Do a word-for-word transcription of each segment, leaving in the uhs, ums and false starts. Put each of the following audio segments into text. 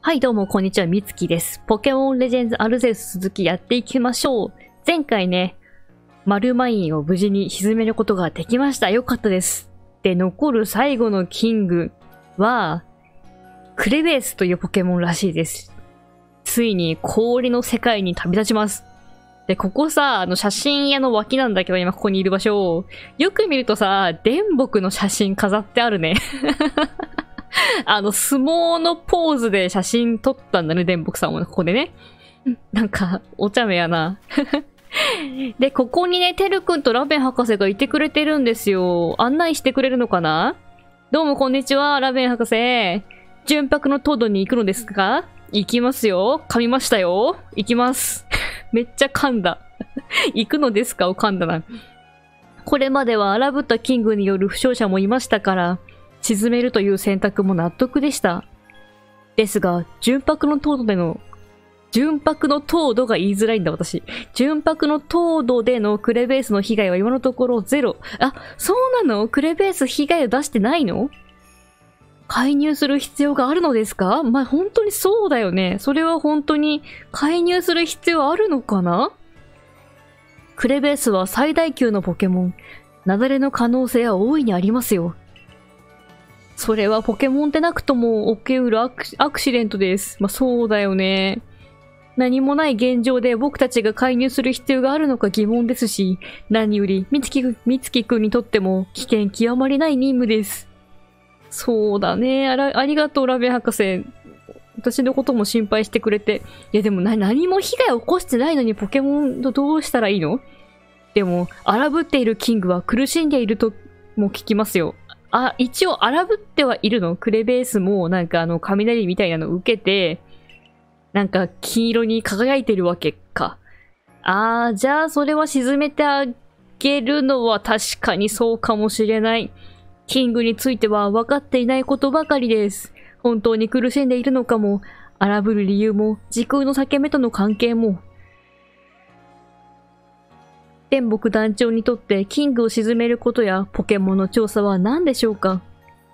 はい、どうも、こんにちは、みつきです。ポケモンレジェンズアルゼウス続きやっていきましょう。前回ね、マルマインを無事に沈めることができました。よかったです。で、残る最後のキングは、クレベースというポケモンらしいです。ついに氷の世界に旅立ちます。で、ここさ、あの写真屋の脇なんだけど、今ここにいる場所。よく見るとさ、電木の写真飾ってあるね。あの、相撲のポーズで写真撮ったんだね、電木さんもここでね。なんか、お茶目やな。で、ここにね、てるくんとラベン博士がいてくれてるんですよ。案内してくれるのかな？どうもこんにちは、ラベン博士。純白のトードに行くのですか？行きますよ。噛みましたよ。行きます。めっちゃ噛んだ。行くのですかを噛んだな。これまでは荒ぶったキングによる負傷者もいましたから、沈めるという選択も納得でした。ですが、純白の糖度での、純白の糖度が言いづらいんだ私。純白の糖度でのクレベースの被害は今のところゼロ。あ、そうなの？クレベース被害を出してないの？介入する必要があるのですか？まあ、本当にそうだよね。それは本当に介入する必要あるのかな？クレベースは最大級のポケモン。雪崩の可能性は大いにありますよ。それはポケモンでなくとも起きうるアク、アクシデントです。まあ、そうだよね。何もない現状で僕たちが介入する必要があるのか疑問ですし、何より、みつきくん、みつきくんにとっても危険極まりない任務です。そうだね。あら、ありがとう、ラベ博士。私のことも心配してくれて。いや、でもな、何も被害を起こしてないのにポケモンとどうしたらいいの？でも、荒ぶっているキングは苦しんでいるとも聞きますよ。あ、一応荒ぶってはいるの？クレベースもなんかあの雷みたいなの受けて、なんか黄色に輝いてるわけか。あー、じゃあそれは沈めてあげるのは確かにそうかもしれない。キングについては分かっていないことばかりです。本当に苦しんでいるのかも、荒ぶる理由も、時空の裂け目との関係も。天木団長にとってキングを沈めることやポケモンの調査は何でしょうか？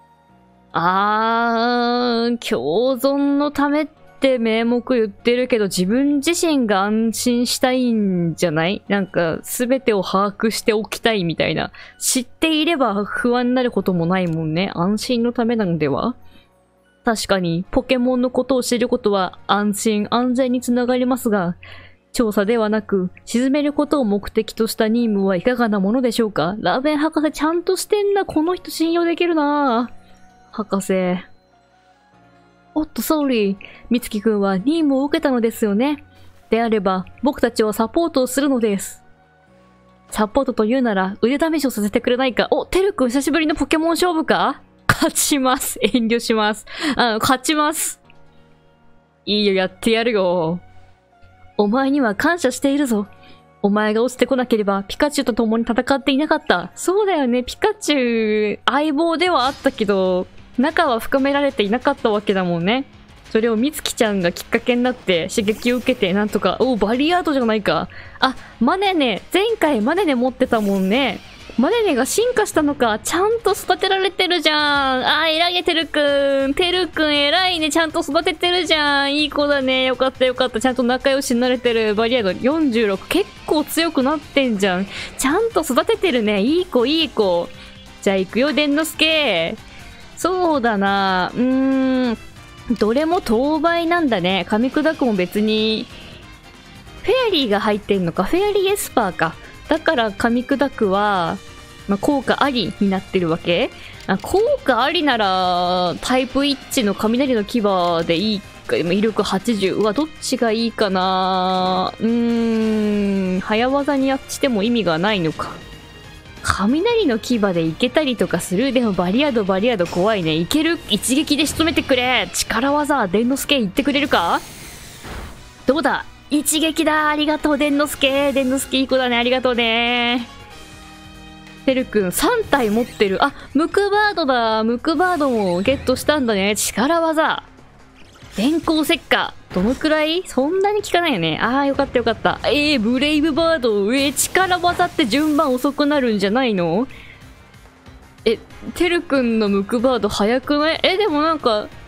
あー、共存のためって名目言ってるけど自分自身が安心したいんじゃない？なんか全てを把握しておきたいみたいな。知っていれば不安になることもないもんね。安心のためなのでは？確かにポケモンのことを知ることは安心安全につながりますが、調査ではなく、沈めることを目的とした任務はいかがなものでしょうか？ラベン博士ちゃんとしてんな。この人信用できるな。博士。おっと、ソーリー。みつきくんは任務を受けたのですよね。であれば、僕たちはサポートをするのです。サポートというなら、腕試しをさせてくれないか？お、てるくん久しぶりのポケモン勝負か？勝ちます。遠慮します。あ、勝ちます。いいよ、やってやるよ。お前には感謝しているぞ。お前が落ちてこなければピカチュウと共に戦っていなかった。そうだよね。ピカチュウ相棒ではあったけど、仲は深められていなかったわけだもんね。それをみつきちゃんがきっかけになって刺激を受けてなんとか、お、バリアードじゃないか。あ、マネネ。前回マネネ持ってたもんね。マネネが進化したのか。ちゃんと育てられてるじゃん。あー、偉いね、てるくん。てるくん偉いね。ちゃんと育ててるじゃん。いい子だね。よかったよかった。ちゃんと仲良しになれてる。バリアードよんじゅうろく。結構強くなってんじゃん。ちゃんと育ててるね。いい子、いい子。じゃあ行くよ、でんのすけ。そうだな。うーん。どれも当倍なんだね。噛み砕くも別に。フェアリーが入ってんのか。フェアリーエスパーか。だから噛み砕くは、まあ、効果ありになってるわけ？あ、効果ありなら、タイプ一致の雷の牙でいいか、威力はちじゅう。うわ、どっちがいいかな？うーん、早技にやっしても意味がないのか。雷の牙でいけたりとかする？でもバリアードバリアード怖いね。いける？一撃で仕留めてくれ！力技、でんのすけ言ってくれるか？どうだ？一撃だ！ありがとう、でんのすけ！でんのすけいい子だね、ありがとうね。てるくんさん体持ってる。あ、ムクバードだ。ムクバードもゲットしたんだね。力技。電光石火。どのくらい？そんなに効かないよね。あー、よかったよかった。えー、ブレイブバード。えー、力技って順番遅くなるんじゃないの？え、てるくんのムクバード早くない？え、でもなんか、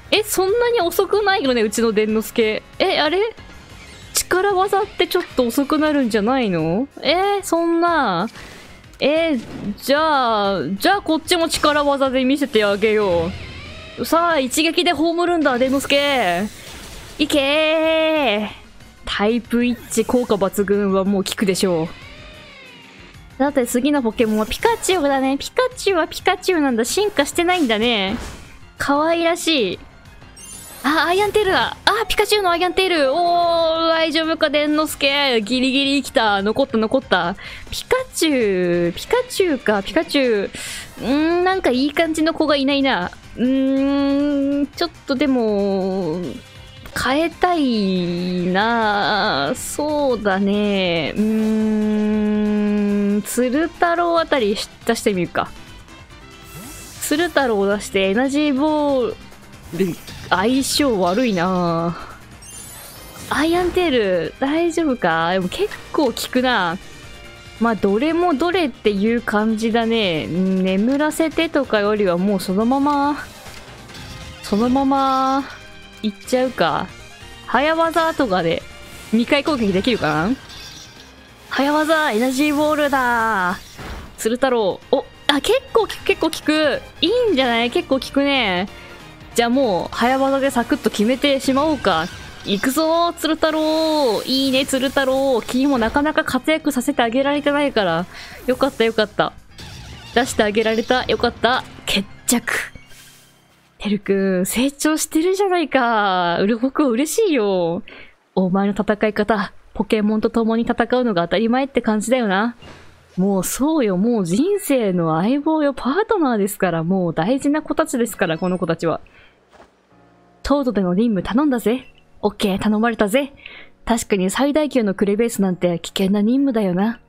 え、そんなに遅くないよね、うちの伝之助。え、あれ力技ってちょっと遅くなるんじゃないの？えー、そんな。えー、じゃあ、じゃあこっちも力技で見せてあげよう。さあ、一撃で葬るんだ、伝之助。いけー。タイプ一致効果抜群はもう効くでしょう。だって次のポケモンはピカチュウだね。ピカチュウはピカチュウなんだ。進化してないんだね。可愛らしい。あ、アイアンテールだ。あ、ピカチュウのアイアンテール。おー、大丈夫か、伝之助。ギリギリ生きた。残った残った。ピカチュウ、ピカチュウか、ピカチュウ。うーん、なんかいい感じの子がいないな。うーん、ちょっとでも、変えたいな。そうだね。うーん、鶴太郎あたり出してみるか。鶴太郎を出してエナジーボール、相性悪いな。アイアンテール大丈夫か？でも結構効くな。まあどれもどれっていう感じだね。眠らせてとかよりはもうそのままそのままいっちゃうか。早技とかでにかい攻撃できるかな。早技エナジーボールだ。鶴太郎、お、あ、結構効く、結構効く。いいんじゃない？結構効くね。じゃあもう、早技でサクッと決めてしまおうか。行くぞー、鶴太郎。いいね、鶴太郎。君もなかなか活躍させてあげられてないから。よかったよかった。出してあげられた。よかった。決着。てるくん、成長してるじゃないか。うる僕は嬉しいよ。お前の戦い方、ポケモンと共に戦うのが当たり前って感じだよな。もうそうよ、もう人生の相棒よ、パートナーですから、もう大事な子たちですから、この子たちは。トードでの任務頼んだぜ。オッケー、頼まれたぜ。確かに最大級のクレベースなんて危険な任務だよな。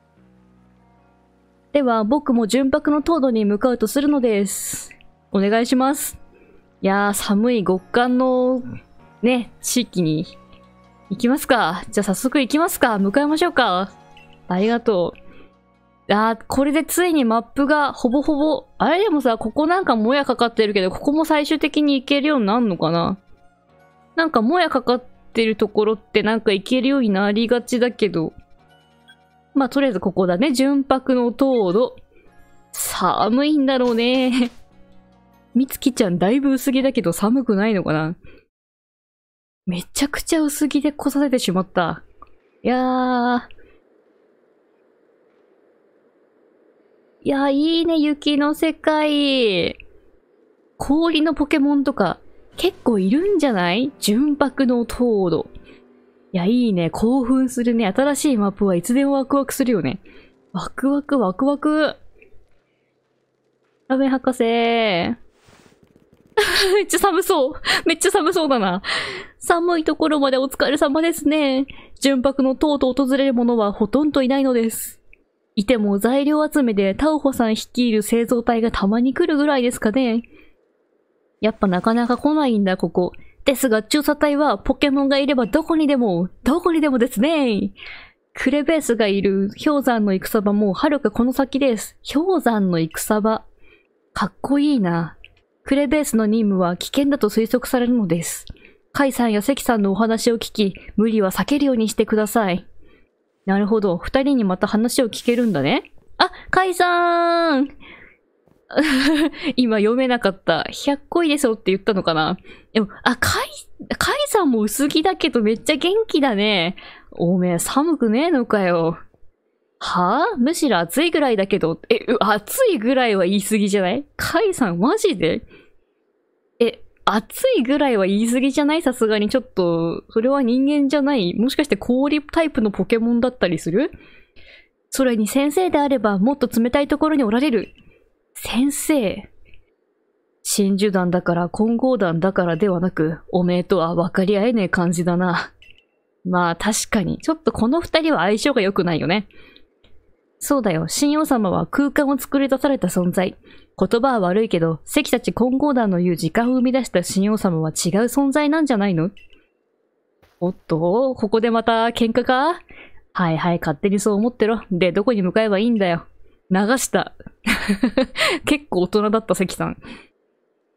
では、僕も純白のトードに向かうとするのです。お願いします。いやー、寒い極寒の、ね、地域に行きますか。じゃあ早速行きますか。向かいましょうか。ありがとう。あー、これでついにマップがほぼほぼ、あれでもさ、ここなんかもやかかってるけど、ここも最終的に行けるようになるのかな？なんかもやかかってるところってなんか行けるようになりがちだけど。まあ、とりあえずここだね。純白の糖度。寒いんだろうね。みつきちゃんだいぶ薄着だけど寒くないのかな？めちゃくちゃ薄着で来させてしまった。いやー。いやー、いいね、雪の世界。氷のポケモンとか結構いるんじゃない？純白の糖度。いや、いいね。興奮するね。新しいマップはいつでもワクワクするよね。ワクワク、ワクワク。ラメ博士。めっちゃ寒そう。めっちゃ寒そうだな。寒いところまでお疲れ様ですね。純白の塔と訪れる者はほとんどいないのです。いても材料集めでタウホさん率いる製造隊がたまに来るぐらいですかね。やっぱなかなか来ないんだ、ここ。ですが、調査隊はポケモンがいればどこにでも、どこにでもですね。クレベースがいる氷山の戦場も遥かこの先です。氷山の戦場。かっこいいな。クレベースの任務は危険だと推測されるのです。カイさんやセキさんのお話を聞き、無理は避けるようにしてください。なるほど。二人にまた話を聞けるんだね。あ、カイさーん今読めなかった。ひゃっこいですよって言ったのかな。でも、あ、カイ、カイさんも薄着だけどめっちゃ元気だね。おめえ寒くねえのかよ。はぁ、むしろ暑いぐらいだけど、え、暑いぐらいは言い過ぎじゃない？カイさんマジで？え、暑いぐらいは言い過ぎじゃない？さすがにちょっと、それは人間じゃない？もしかして氷タイプのポケモンだったりする？それに先生であればもっと冷たいところにおられる。先生。真珠団だから混合団だからではなく、おめえとは分かり合えねえ感じだな。まあ確かに、ちょっとこの二人は相性が良くないよね。そうだよ、神王様は空間を作り出された存在。言葉は悪いけど、関たち混合団の言う時間を生み出した神王様は違う存在なんじゃないの？おっと、ここでまた喧嘩か？はいはい、勝手にそう思ってろ。で、どこに向かえばいいんだよ。流した。結構大人だった関さん。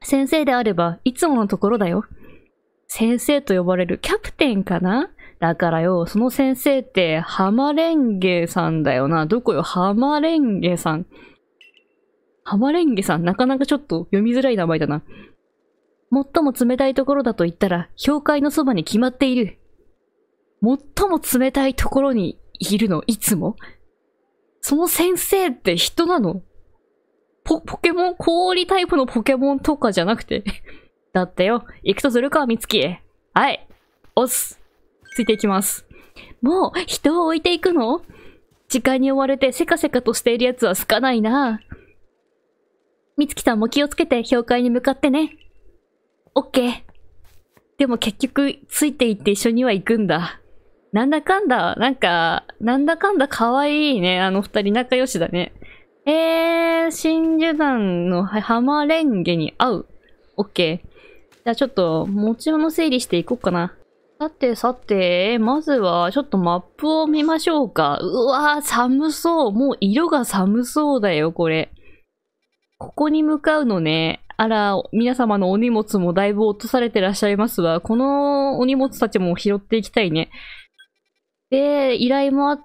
先生であれば、いつものところだよ。先生と呼ばれるキャプテンかな？だからよ、その先生って、ハマレンゲさんだよな。どこよ、ハマレンゲさん。ハマレンゲさん、なかなかちょっと読みづらい名前だな。最も冷たいところだと言ったら、教会のそばに決まっている。最も冷たいところにいるの、いつも？その先生って人なの？ポ、ポケモン、氷タイプのポケモンとかじゃなくて。だってよ、行くとするか、みつき。はい。おっす。ついていきます。もう、人を置いていくの？時間に追われてせかせかとしているやつは少ないな。みつきさんも気をつけて、教会に向かってね。オッケー。でも結局、ついていって一緒には行くんだ。なんだかんだ、なんか、なんだかんだ可愛いね。あの二人仲良しだね。えー、真珠団のハマレンゲに合う。オッケー。じゃあちょっと、持ち物整理していこうかな。さてさて、まずはちょっとマップを見ましょうか。うわー、寒そう。もう色が寒そうだよ、これ。ここに向かうのね。あら、皆様のお荷物もだいぶ落とされてらっしゃいますわ。このお荷物たちも拾っていきたいね。で、依頼もあって、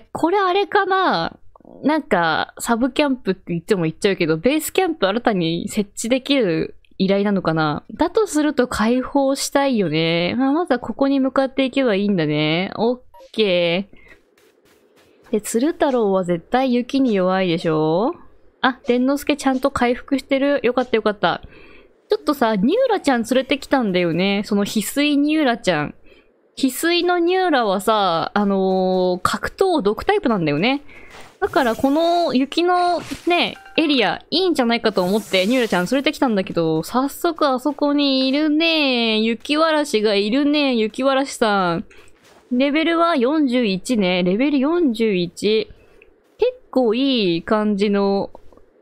これあれかな？なんか、サブキャンプって言っても言っちゃうけど、ベースキャンプ新たに設置できる依頼なのかな？だとすると解放したいよね。まあ、まずはここに向かっていけばいいんだね。オッケー。で、鶴太郎は絶対雪に弱いでしょ？あ、伝之助ちゃんと回復してる。よかったよかった。ちょっとさ、ニューラちゃん連れてきたんだよね。その翡翠ニューラちゃん。翡翠のニューラはさ、あのー、格闘毒タイプなんだよね。だからこの雪のね、エリアいいんじゃないかと思ってニューラちゃん連れてきたんだけど、早速あそこにいるね。雪わらしがいるね。雪わらしさん。レベルはよんじゅういちね。レベルよんじゅういち。結構いい感じの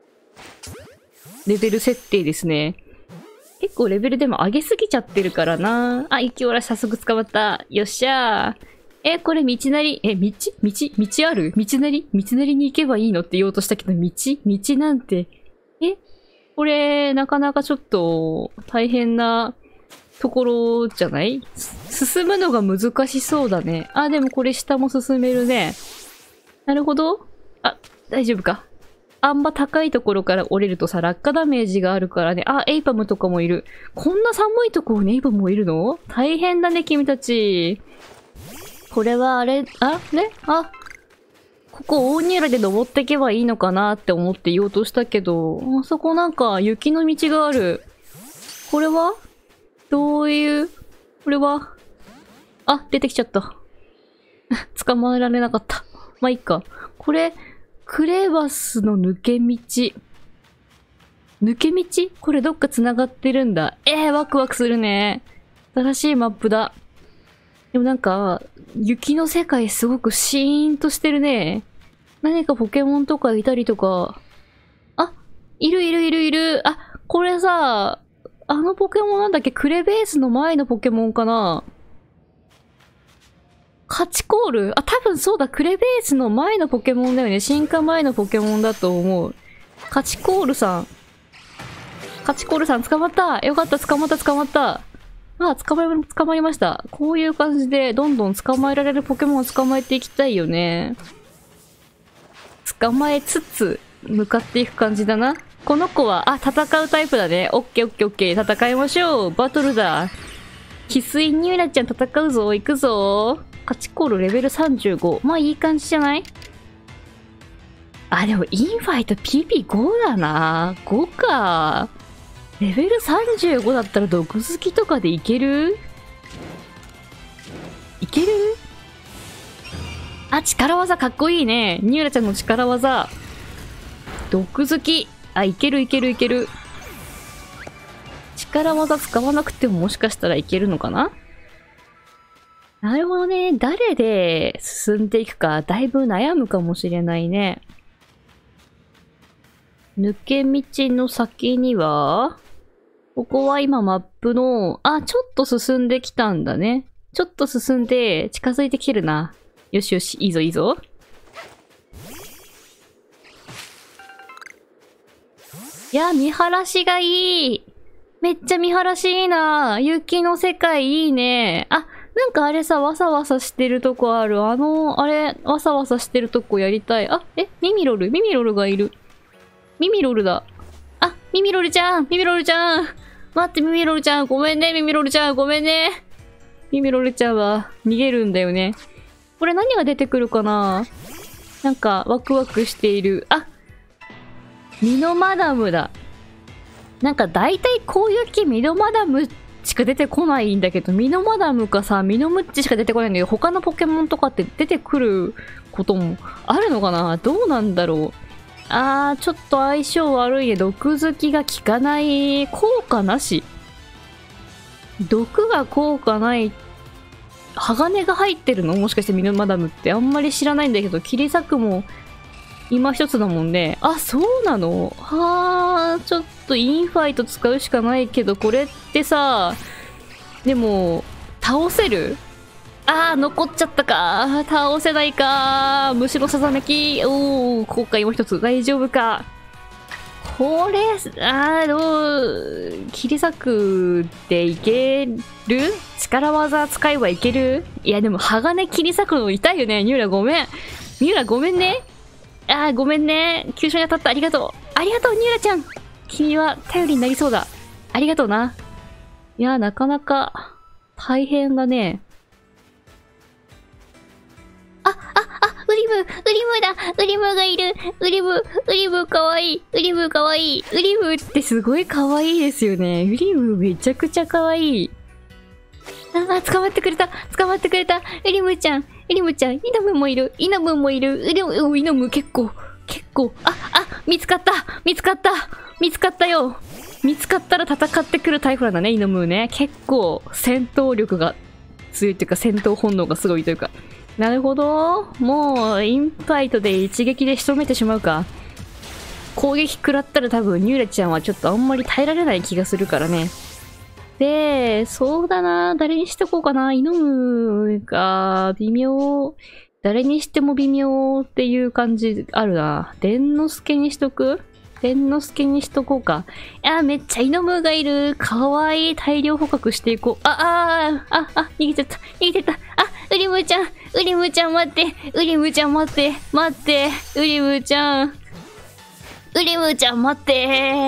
レベル設定ですね。結構レベルでも上げすぎちゃってるからな。あ、雪わらし早速捕まった。よっしゃー。え、これ道なり、え、道道道ある？道なり道なりに行けばいいのって言おうとしたけど、道道なんて。え、これ、なかなかちょっと大変なところじゃない？進むのが難しそうだね。あ、でもこれ下も進めるね。なるほど。あ、大丈夫か。あんま高いところから降りるとさ、落下ダメージがあるからね。あ、エイパムとかもいる。こんな寒いところにエイパムもいるの？大変だね、君たち。これはあれ、あれあ、ここ大ニューラで登っていけばいいのかなって思って言おうとしたけど、あそこなんか雪の道がある。これはどういう、これはあ、出てきちゃった。捕まえられなかった。まあ、いいか。これ、クレバスの抜け道。抜け道？これどっか繋がってるんだ。えー、ワクワクするね。新しいマップだ。でもなんか、雪の世界すごくシーンとしてるね。何かポケモンとかいたりとか。あ、いるいるいるいる。あ、これさ、あのポケモンなんだっけ？クレベースの前のポケモンかな？カチコール？あ、多分そうだ。クレベースの前のポケモンだよね。進化前のポケモンだと思う。カチコールさん。カチコールさん捕まった。よかった、捕まった、捕まった。ああ、捕まえ、捕まりました。こういう感じで、どんどん捕まえられるポケモンを捕まえていきたいよね。捕まえつつ、向かっていく感じだな。この子は、あ、戦うタイプだね。オッケーオッケーオッケー。戦いましょう。バトルだ。翡翠ニューラちゃん戦うぞ。行くぞ。カチコールレベルさんじゅうご。まあいい感じじゃない？あ、でもインファイト ピーピーご だな。ごか。レベルさんじゅうごだったら毒好きとかでいける？いける？あ、力技かっこいいね。ニューラちゃんの力技。毒好き。あ、いけるいけるいける。力技使わなくてももしかしたらいけるのかな？なるほどね。誰で進んでいくかだいぶ悩むかもしれないね。抜け道の先には、ここは今マップの、あ、ちょっと進んできたんだね。ちょっと進んで近づいてきてるな。よしよし、いいぞいいぞ。いや、見晴らしがいい。 めっちゃ見晴らしいいな。雪の世界いいね。あ、なんかあれさ、わさわさしてるとこある。あの、あれ、わさわさしてるとこやりたい。あ、え、ミミロルミミロルがいる。ミミロルだ。あ、ミミロルちゃんミミロルちゃん待って、ミミロルちゃんごめんね、ミミロルちゃんごめんね。ミミロルちゃんは逃げるんだよね。これ何が出てくるかな？なんかワクワクしている。あ、ミノマダムだ。なんか大体こういう木ミノマダムしか出てこないんだけど、ミノマダムかさ、ミノムッチしか出てこないんだけど、他のポケモンとかって出てくることもあるのかな？どうなんだろう。あー、ちょっと相性悪いね。毒づきが効かない。効果なし。毒が効果ない。鋼が入ってるの？もしかしてミノマダムって。あんまり知らないんだけど、切り裂くも今一つだもんね。あ、そうなの？はー、ちょっとインファイト使うしかないけど、これってさ、でも、倒せる？あー、残っちゃったか。倒せないか。虫のささめき。おー、後悔も一つ。大丈夫か。これ、あー、どう、切り裂くっていける？力技使えばいける？いや、でも、鋼切り裂くの痛いよね。ニューラごめん。ニューラごめんね。あー、ごめんね。急所に当たった。ありがとう。ありがとう、ニューラちゃん。君は頼りになりそうだ。ありがとうな。いや、なかなか、大変だね。あ、あ、あ、ウリム、ウリムだ、ウリムがいる、ウリム、ウリムかわいい、ウリムかわいい、ウリムってすごいかわいいですよね。ウリムめちゃくちゃかわいい。あ、あ、捕まってくれた、捕まってくれた、ウリムちゃん、ウリムちゃん、イナムもいる、イナムもいる、ウリム、イナム結構、結構、あ、あ、見つかった、見つかった、見つかったよ。見つかったら戦ってくるタイプなんだね、イナムね。結構、戦闘力が強いというか、戦闘本能がすごいというか。なるほど。もう、インファイトで一撃で仕留めてしまうか。攻撃食らったら多分、ニューレちゃんはちょっとあんまり耐えられない気がするからね。で、そうだな。誰にしてこうかな。イノムが、微妙。誰にしても微妙っていう感じあるな。デンノスケにしとく？デンノスケにしとこうか。いや、めっちゃイノムがいる。かわいい。大量捕獲していこう。あ、あー、あ、あ、逃げちゃった。逃げてった。あ、ウリムちゃん、ウリムちゃん待って、ウリムちゃん待って、待って、ウリムちゃん、ウリムちゃん待って。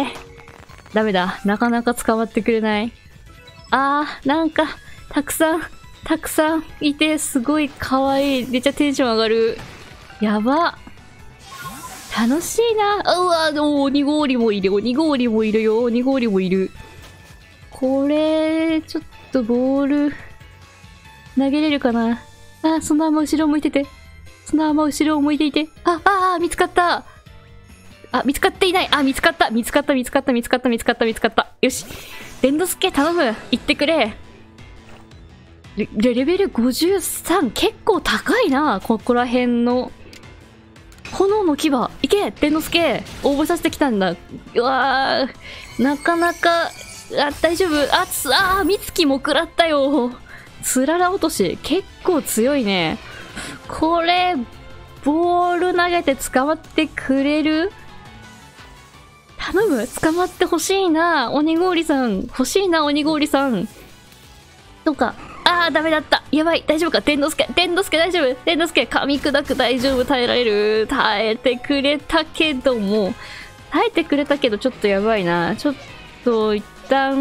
ダメだ。なかなか捕まってくれない。あー、なんか、たくさん、たくさんいて、すごいかわいい。めっちゃテンション上がる。やば。楽しいな。うわ、鬼氷もいる。鬼氷もいるよ。鬼氷もいる。これ、ちょっとボール、投げれるかな。あ、そのまま後ろ向いてて。そのまま後ろを向いていて。あ、ああ、見つかった。あ、見つかっていない。あ、見つかった。見つかった、見つかった、見つかった、見つかった、見つかった。よし。デンドスケ頼む。行ってくれ。レ、レベルごじゅうさん。結構高いな。ここら辺の。炎の牙。いけデンドスケ応募させてきたんだ。うわー。なかなか、あ、大丈夫。あ、つ、あー、みつきも食らったよ。つらら落とし。結構強いね。これ、ボール投げて捕まってくれる？頼む？捕まってほしいな。鬼氷さん。欲しいな、鬼氷さん。どうか。あー、ダメだった。やばい。大丈夫か？デンドスケ。デンドスケ大丈夫？デンドスケ。噛み砕く大丈夫？耐えられる？耐えてくれたけども。耐えてくれたけど、ちょっとやばいな。ちょっと、一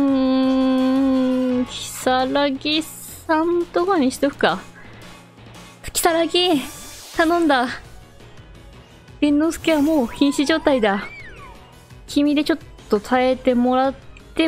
旦、ひさらぎさんとかにしとくか。きさらぎ、頼んだ。デンノスケはもう瀕死状態だ。君でちょっと耐えてもらって、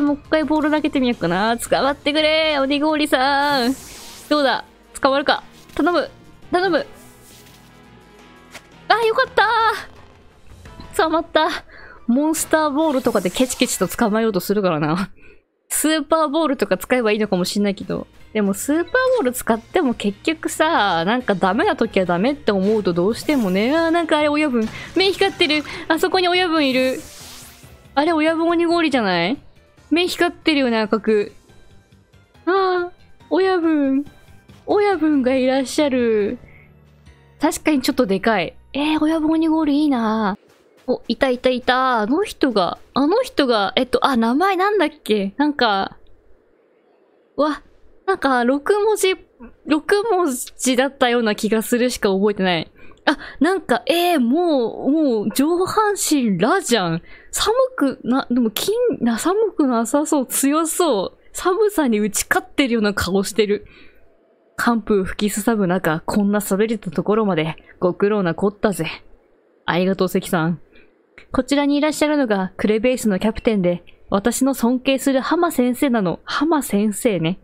もう一回ボール投げてみようかな。捕まってくれ鬼氷さん。どうだ捕まるか頼む頼む。あ、よかったー捕まった。モンスターボールとかでケチケチと捕まえようとするからな。スーパーボールとか使えばいいのかもしんないけど。でもスーパーボール使っても結局さ、なんかダメな時はダメって思うとどうしてもね、あーなんかあれ親分、目光ってる。あそこに親分いる。あれ親分鬼氷じゃない？目光ってるよね、赤く。ああ、親分。親分がいらっしゃる。確かにちょっとでかい。えー、親分鬼氷いいな。 お、いたいたいた。あの人が、あの人が、えっと、あ、名前なんだっけなんか、わ、なんか、六文字、六文字だったような気がするしか覚えてない。あ、なんか、えー、もう、もう、上半身ラじゃん。寒くな、でも、金、な、寒くなさそう、強そう。寒さに打ち勝ってるような顔してる。寒風吹きすさぶ中、こんな滑れたところまで、ご苦労なこったぜ。ありがとう、関さん。こちらにいらっしゃるのが、クレベースのキャプテンで、私の尊敬する浜先生なの。浜先生ね。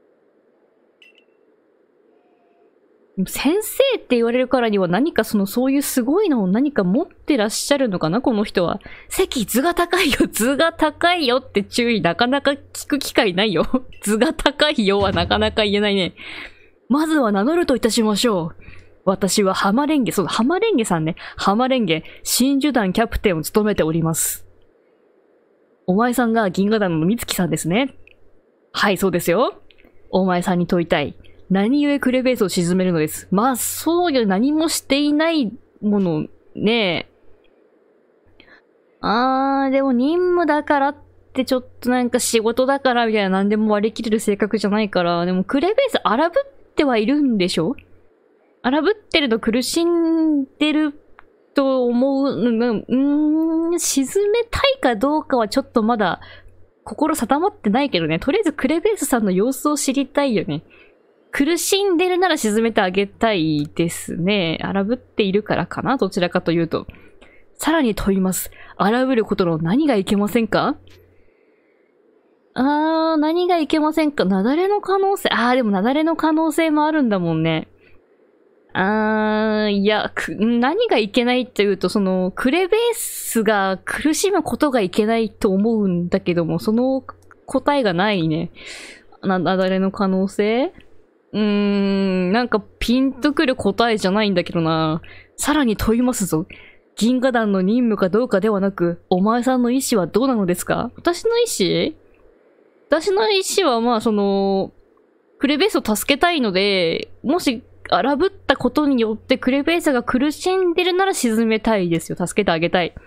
先生って言われるからには何かそのそういうすごいのを何か持ってらっしゃるのかなこの人は。関、図が高いよ、図が高いよって注意なかなか聞く機会ないよ。図が高いよはなかなか言えないね。まずは名乗るといたしましょう。私は浜レンゲ、そうだ、浜レンゲさんね。浜レンゲ、真珠団キャプテンを務めております。お前さんが銀河団の美月さんですね。はい、そうですよ。お前さんに問いたい。何故クレベースを沈めるのです。まあ、そうよ、何もしていないもの、ねえ。あー、でも任務だからってちょっとなんか仕事だからみたいな何でも割り切れる性格じゃないから、でもクレベース荒ぶってはいるんでしょ？荒ぶってると苦しんでると思う、うん、うーん、沈めたいかどうかはちょっとまだ心定まってないけどね。とりあえずクレベースさんの様子を知りたいよね。苦しんでるなら沈めてあげたいですね。荒ぶっているからかなどちらかというと。さらに問います。荒ぶることの何がいけませんか？あー、何がいけませんか？雪崩の可能性、あー、でも雪崩の可能性もあるんだもんね。あー、いや、何がいけないっていうと、その、クレベースが苦しむことがいけないと思うんだけども、その答えがないね。な、雪崩の可能性？うーん、なんかピンとくる答えじゃないんだけどな。さらに問いますぞ。銀河団の任務かどうかではなく、お前さんの意思はどうなのですか？私の意思？私の意思はまあその、クレベースを助けたいので、もし荒ぶったことによってクレベースが苦しんでるなら沈めたいですよ。助けてあげたい。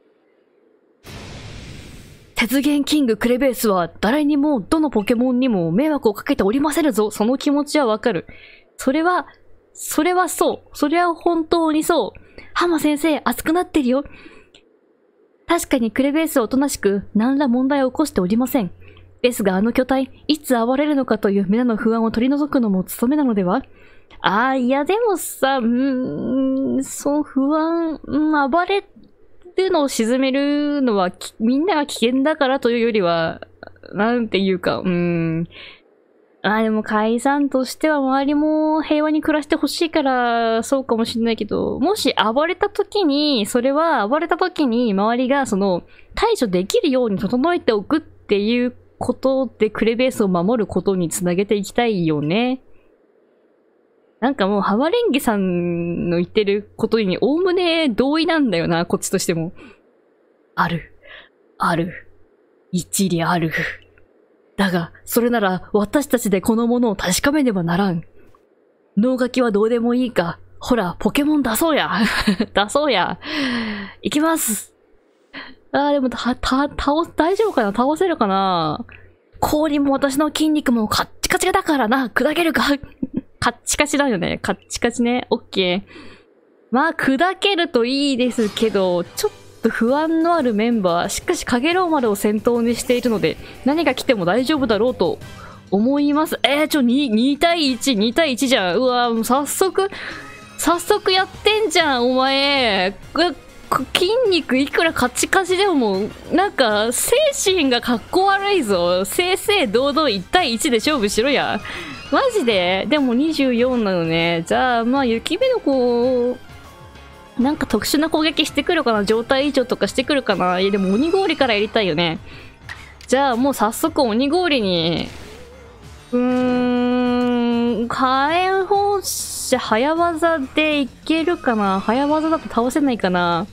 鉄源キングクレベースは誰にもどのポケモンにも迷惑をかけておりませんぞ。その気持ちはわかる。それは、それはそう。それは本当にそう。浜先生、熱くなってるよ。確かにクレベースはおとなしく何ら問題を起こしておりません。ですがあの巨体、いつ暴れるのかという皆の不安を取り除くのも務めなのでは？ああ、いやでもさ、うーん、そう不安、うん、暴れるのを沈めるのはみんなが危険だからというよりは、なんていうか、うーん。ああ、でも解散としては周りも平和に暮らしてほしいからそうかもしれないけど、もし暴れた時に、それは暴れた時に周りがその対処できるように整えておくっていうことでクレベースを守ることにつなげていきたいよね。なんかもうハマレンゲさんの言ってることにおおむね同意なんだよな、こっちとしても。ある。ある。一理ある。だが、それなら私たちでこのものを確かめねばならん。脳書きはどうでもいいか。ほら、ポケモン出そうや。出そうや。いきます。あー、でも、た、た、倒す、大丈夫かな？倒せるかな？氷も私の筋肉もカッチカチだからな。砕けるか？カッチカチだよね。カッチカチね。オッケー。まあ、砕けるといいですけど、ちょっと不安のあるメンバー。しかし、カゲロウ丸を先頭にしているので、何が来ても大丈夫だろうと思います。えー、ちょ、に、に対いち、に対いちじゃん。うわー、早速、早速やってんじゃん、お前。筋肉いくらカチカチでも、なんか、精神がかっこ悪いぞ。正々堂々いち対いちで勝負しろや。マジで？でもにじゅうよんなのね。じゃあ、まあ、雪目の子、なんか特殊な攻撃してくるかな？状態異常とかしてくるかな？いや、でも鬼氷からやりたいよね。じゃあ、もう早速鬼氷に、うーん、火炎放射早技でいけるかな？早技だと倒せないかな？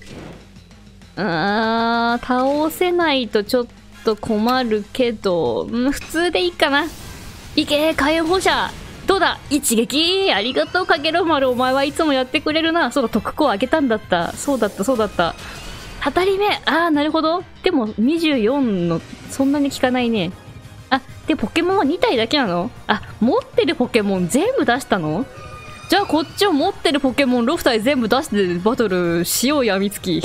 あー、倒せないとちょっと困るけど、うん、普通でいいかな。いけー、火炎放射どうだ一撃ありがとう、かげろう丸。お前はいつもやってくれるな。そうだ、特攻あげたんだった。そうだった、そうだった。 当たり目。あー、なるほど。でもにじゅうよんの、そんなに効かないね。あ、で、ポケモンはに体だけなの？あ、持ってるポケモン全部出したの？じゃあこっちを持ってるポケモンろく体全部出してバトルしようや、みつき。い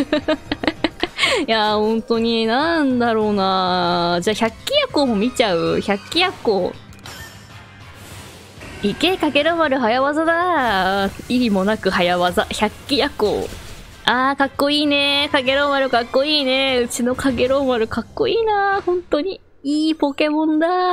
やー、本当に、なんだろうな。じゃあ、百鬼夜行も見ちゃう。百鬼夜行。いけ、かけろ丸早技だ。意味もなく早技。百鬼夜行。あー、かっこいいね。かげろう丸かっこいいね。うちのかげろう丸かっこいいな。本当に。いいポケモンだ。い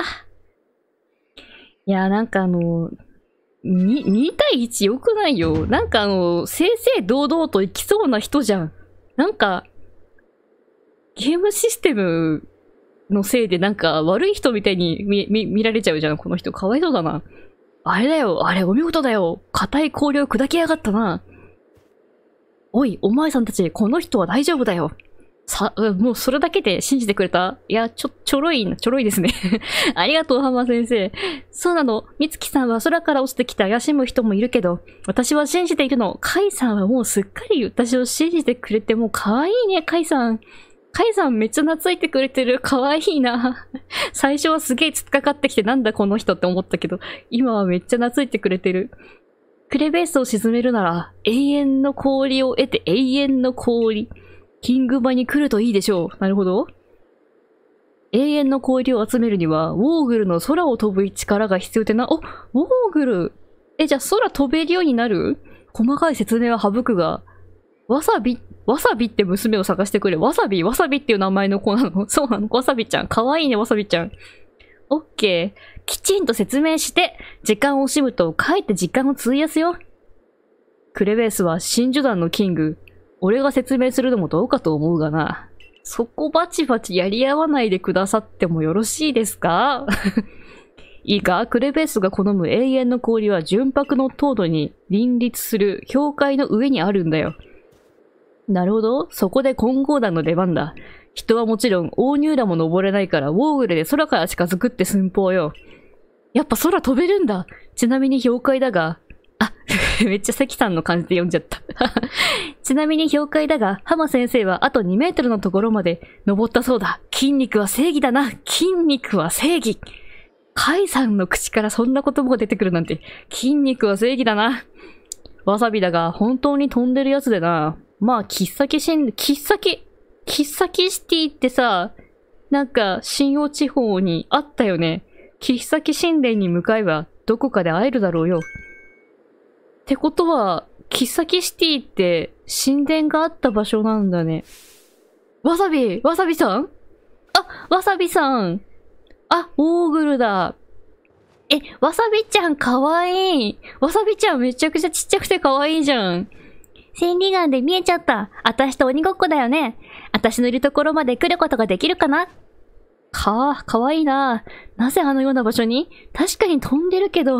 やー、なんかあの、に、に対いち良くないよ。なんかあの、正々堂々と生きそうな人じゃん。なんか、ゲームシステムのせいでなんか悪い人みたいに見、見、見られちゃうじゃん。この人かわいそうだな。あれだよ。あれお見事だよ。硬い氷を砕きやがったな。おい、お前さんたち、この人は大丈夫だよ。さ、もうそれだけで信じてくれた？いや、ちょ、ちょろいな、ちょろいですね。ありがとう、浜先生。そうなの。みつきさんは空から落ちてきて怪しむ人もいるけど、私は信じているの。カイさんはもうすっかり私を信じてくれて、もう可愛いね、カイさん。カイさんめっちゃ懐いてくれてる。可愛いな。最初はすげえ突っかかってきてなんだこの人って思ったけど、今はめっちゃ懐いてくれてる。クレベースを沈めるなら、永遠の氷を得て永遠の氷。キング場に来るといいでしょう。なるほど。永遠の氷を集めるには、ウォーグルの空を飛ぶ力が必要ってな。お、ウォーグル。え、じゃあ空飛べるようになる？細かい説明は省くが、わさび、わさびって娘を探してくれ。わさび、わさびっていう名前の子なの？そうなの？わさびちゃん。かわいいね、わさびちゃん。オッケー。きちんと説明して、時間を惜しむと、かえって時間を費やすよ。クレベースは真珠団のキング。俺が説明するのもどうかと思うがな。そこバチバチやり合わないでくださってもよろしいですか？いいか、クレベースが好む永遠の氷は純白の凍土に林立する氷塊の上にあるんだよ。なるほど。そこで混合団の出番だ。人はもちろん、大乳団も登れないから、ウォーグルで空から近づくって寸法よ。やっぱ空飛べるんだ。ちなみに氷塊だが、あ、めっちゃ関さんの感じで読んじゃった。ちなみに氷塊だが、浜先生はあとにメートルのところまで登ったそうだ。筋肉は正義だな。筋肉は正義。カイさんの口からそんな言葉が出てくるなんて、筋肉は正義だな。わさびだが、本当に飛んでるやつでな。まあ、喫茶キシン、喫茶キ、喫茶キシティってさ、なんか、新大地方にあったよね。喫茶キ神殿に向かえば、どこかで会えるだろうよ。ってことは、喫茶キシティって神殿があった場所なんだね。わさびわさびさん？あ、わさびさん。あ、オーグルだ。え、わさびちゃんかわいい。わさびちゃんめちゃくちゃちっちゃくてかわいいじゃん。千里眼で見えちゃった。あたしと鬼ごっこだよね。あたしのいるところまで来ることができるかな？か、かわいいな。なぜあのような場所に？確かに飛んでるけど。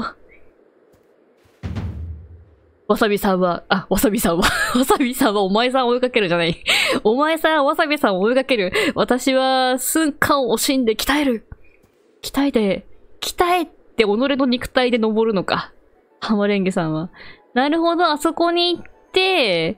わさびさんは、あ、わさびさんは、わさびさんはお前さんを追いかけるじゃない。お前さん、わさびさんを追いかける。私は、寸間を惜しんで鍛える。鍛えて、鍛えて己の肉体で登るのか。浜レンゲさんは。なるほど、あそこに行って、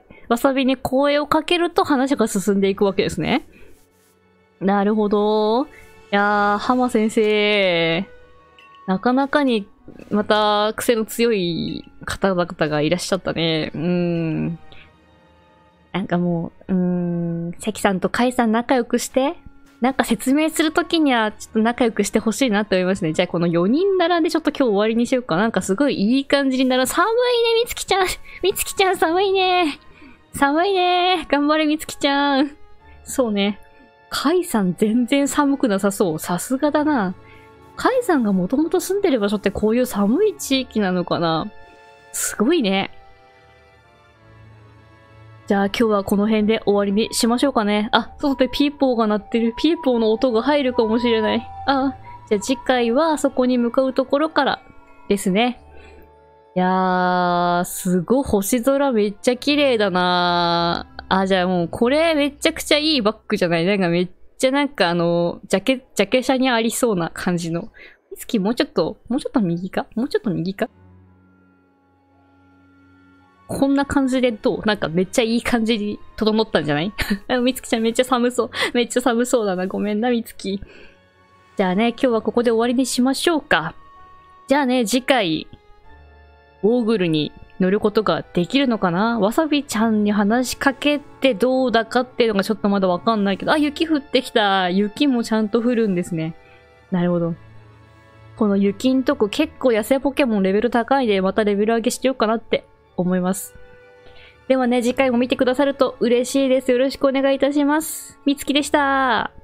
わさびに声をかけると話が進んでいくわけですね。なるほど。いやー、浜先生、なかなかに、また、癖の強い方々がいらっしゃったね。うーん。なんかもう、うーん、関さんと甲斐さん仲良くして、なんか説明するときにはちょっと仲良くしてほしいなと思いますね。じゃあこのよにん並んでちょっと今日終わりにしようか。なんかすごいいい感じになる。寒いね、みつきちゃん。みつきちゃん寒いね。寒いね。頑張れ、みつきちゃん。そうね。甲斐さん全然寒くなさそう。さすがだな。甲斐さんがもともと住んでる場所ってこういう寒い地域なのかな？すごいね。じゃあ今日はこの辺で終わりにしましょうかね。あ、外でピーポーが鳴ってる。ピーポーの音が入るかもしれない。あ、じゃあ次回はそこに向かうところからですね。いやー、すごい星空めっちゃ綺麗だなー。あ、じゃあもうこれめっちゃくちゃいいバッグじゃない？なんかめっちゃなんかあの、ジャケ、ジャケ写にありそうな感じの。みつきもうちょっと、もうちょっと右か？もうちょっと右か？ こんな感じでどう？なんかめっちゃいい感じに整ったんじゃない？みつきちゃんめっちゃ寒そう。めっちゃ寒そうだな。ごめんな、みつき。じゃあね、今日はここで終わりにしましょうか。じゃあね、次回、ゴーグルに乗ることができるのかな？わさびちゃんに話しかけてどうだかっていうのがちょっとまだわかんないけど、あ、雪降ってきた。雪もちゃんと降るんですね。なるほど。この雪んとこ結構野生ポケモンレベル高いんで、またレベル上げしようかなって思います。ではね、次回も見てくださると嬉しいです。よろしくお願いいたします。みつきでした。